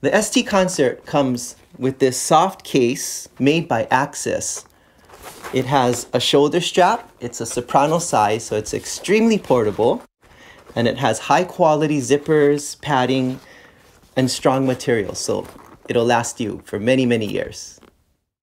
The ST Concert comes with this soft case made by Axis. It has a shoulder strap, it's a soprano size, so it's extremely portable, and it has high quality zippers, padding, and strong material, so it'll last you for many, many years.